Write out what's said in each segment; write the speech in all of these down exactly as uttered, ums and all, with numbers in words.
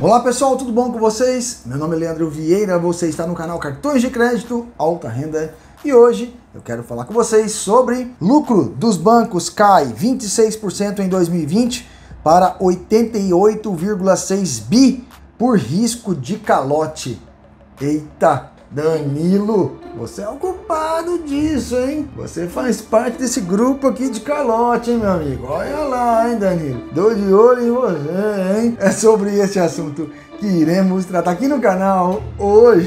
Olá pessoal, tudo bom com vocês? Meu nome é Leandro Vieira, você está no canal Cartões de Crédito Alta Renda e hoje eu quero falar com vocês sobre lucro dos bancos cai vinte e seis por cento em dois mil e vinte para oitenta e oito vírgula seis bi por risco de calote. Eita, Danilo, você é o culpado disso, hein? Você faz parte desse grupo aqui de calote, hein, meu amigo? Olha lá, hein, Danilo? Dou de olho em você, hein? É sobre esse assunto que iremos tratar aqui no canal hoje.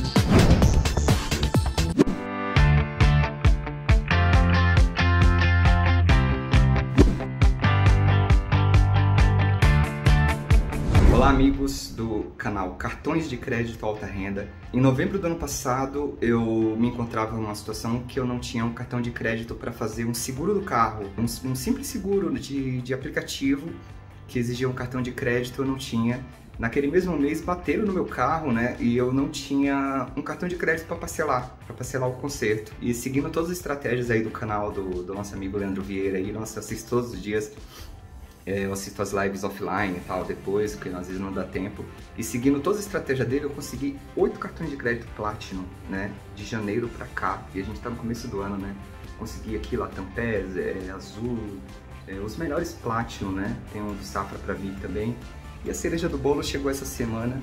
Olá amigos do canal Cartões de Crédito Alta Renda. Em novembro do ano passado eu me encontrava em uma situação que eu não tinha um cartão de crédito para fazer um seguro do carro, um, um simples seguro de, de aplicativo que exigia um cartão de crédito, eu não tinha. Naquele mesmo mês bateram no meu carro, né, e eu não tinha um cartão de crédito para parcelar, para parcelar o conserto. E seguindo todas as estratégias aí do canal do, do nosso amigo Leandro Vieira, aí, nossa, eu assisto todos os dias. Eu assisto as lives offline e tal, depois, porque às vezes não dá tempo. E seguindo toda a estratégia dele, eu consegui oito cartões de crédito Platinum, né? De janeiro pra cá. E a gente tá no começo do ano, né? Consegui aqui Latam Pes, é, Azul, é, os melhores Platinum, né? Tem um do Safra pra vir também. E a cereja do bolo chegou essa semana,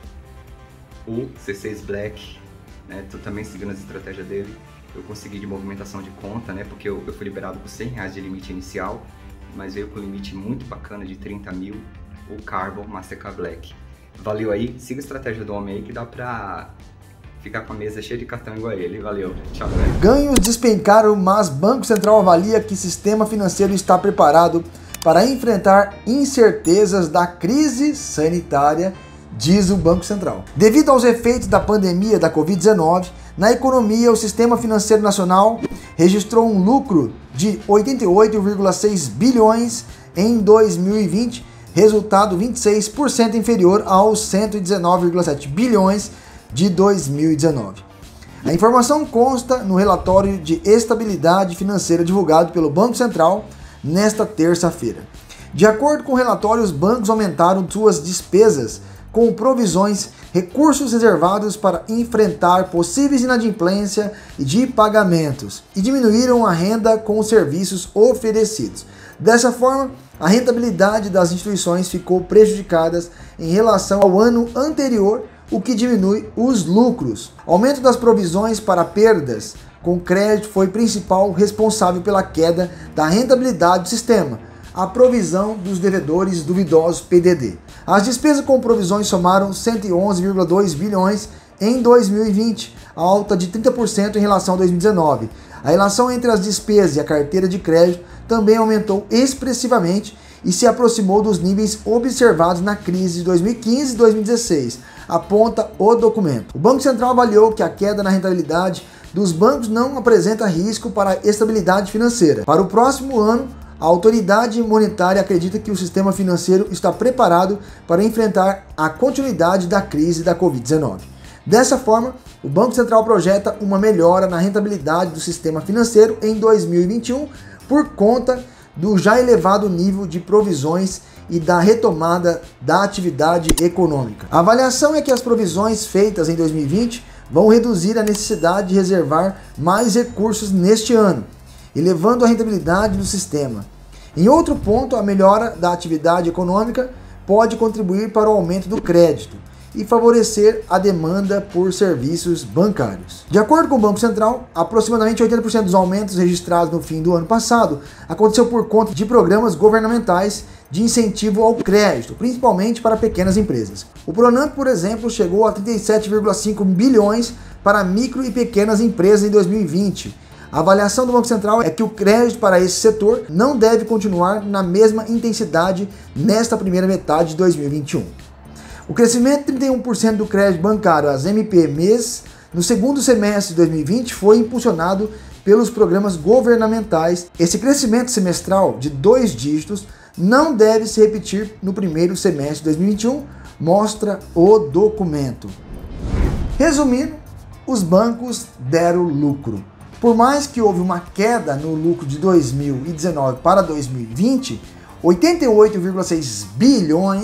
o C seis Black, né? Tô também seguindo as estratégias dele. Eu consegui de movimentação de conta, né? Porque eu, eu fui liberado por cem reais de limite inicial, mas veio com limite muito bacana de trinta mil, o Carbon Mastercard Black. Valeu aí, siga a estratégia do homem aí que dá pra ficar com a mesa cheia de cartão igual a ele. Valeu, tchau galera. Ganhos despencaram, mas Banco Central avalia que o sistema financeiro está preparado para enfrentar incertezas da crise sanitária, diz o Banco Central. Devido aos efeitos da pandemia da covid dezenove, na economia, o sistema financeiro nacional registrou um lucro de oitenta e oito vírgula seis bilhões em dois mil e vinte, resultado vinte e seis por cento inferior aos cento e dezenove vírgula sete bilhões de dois mil e dezenove. A informação consta no relatório de estabilidade financeira divulgado pelo Banco Central nesta terça-feira. De acordo com o relatório, os bancos aumentaram suas despesas com provisões, recursos reservados para enfrentar possíveis inadimplência de pagamentos e diminuíram a renda com os serviços oferecidos. Dessa forma, a rentabilidade das instituições ficou prejudicada em relação ao ano anterior, o que diminui os lucros. O aumento das provisões para perdas com crédito foi principal responsável pela queda da rentabilidade do sistema, a provisão dos devedores duvidosos P D D. As despesas com provisões somaram cento e onze vírgula dois bilhões em dois mil e vinte, alta de trinta por cento em relação a dois mil e dezenove. A relação entre as despesas e a carteira de crédito também aumentou expressivamente e se aproximou dos níveis observados na crise de dois mil e quinze e dois mil e dezesseis, aponta o documento. O Banco Central avaliou que a queda na rentabilidade dos bancos não apresenta risco para a estabilidade financeira. Para o próximo ano, a autoridade monetária acredita que o sistema financeiro está preparado para enfrentar a continuidade da crise da covid dezenove. Dessa forma, o Banco Central projeta uma melhora na rentabilidade do sistema financeiro em dois mil e vinte e um por conta do já elevado nível de provisões e da retomada da atividade econômica. A avaliação é que as provisões feitas em dois mil e vinte vão reduzir a necessidade de reservar mais recursos neste ano, elevando a rentabilidade do sistema. Em outro ponto, a melhora da atividade econômica pode contribuir para o aumento do crédito e favorecer a demanda por serviços bancários. De acordo com o Banco Central, aproximadamente oitenta por cento dos aumentos registrados no fim do ano passado aconteceu por conta de programas governamentais de incentivo ao crédito, principalmente para pequenas empresas. O Pronamp, por exemplo, chegou a trinta e sete vírgula cinco bilhões para micro e pequenas empresas em dois mil e vinte. A avaliação do Banco Central é que o crédito para esse setor não deve continuar na mesma intensidade nesta primeira metade de dois mil e vinte e um. O crescimento de trinta e um por cento do crédito bancário às M P M E S no segundo semestre de dois mil e vinte foi impulsionado pelos programas governamentais. Esse crescimento semestral de dois dígitos não deve se repetir no primeiro semestre de dois mil e vinte e um, mostra o documento. Resumindo, os bancos deram lucro. Por mais que houve uma queda no lucro de dois mil e dezenove para dois mil e vinte, oitenta e oito vírgula seis bilhões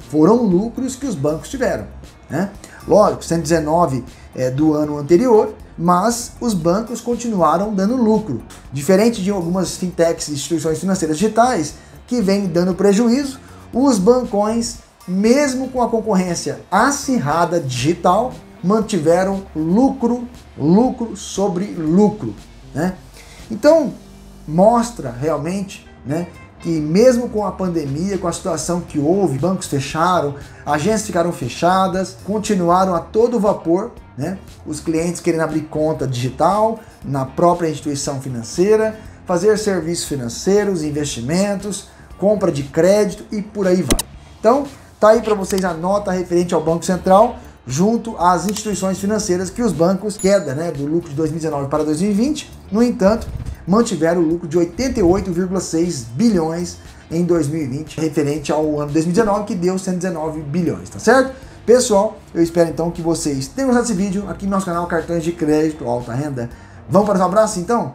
foram lucros que os bancos tiveram, né? Lógico, cento e dezenove é do ano anterior, mas os bancos continuaram dando lucro. Diferente de algumas fintechs e instituições financeiras digitais que vêm dando prejuízo, os bancões, mesmo com a concorrência acirrada digital, mantiveram lucro, lucro sobre lucro, né? Então, mostra realmente, né, que mesmo com a pandemia, com a situação que houve, bancos fecharam, agências ficaram fechadas, continuaram a todo vapor, né? Os clientes querendo abrir conta digital na própria instituição financeira, fazer serviços financeiros, investimentos, compra de crédito e por aí vai. Então, tá aí para vocês a nota referente ao Banco Central, junto às instituições financeiras que os bancos, queda, né, do lucro de dois mil e dezenove para dois mil e vinte, no entanto, mantiveram o lucro de oitenta e oito vírgula seis bilhões em dois mil e vinte, referente ao ano dois mil e dezenove, que deu cento e dezenove bilhões, tá certo? Pessoal, eu espero então que vocês tenham gostado desse vídeo aqui no nosso canal Cartões de Crédito Alta Renda. Vamos para os abraços então?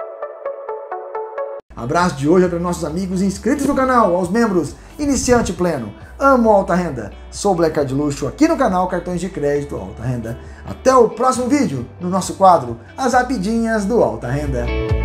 Abraço de hoje é para nossos amigos inscritos no canal, aos membros iniciante pleno, amo alta renda, sou Black Card Luxo aqui no canal Cartões de Crédito Alta Renda. Até o próximo vídeo no nosso quadro As Rapidinhas do Alta Renda.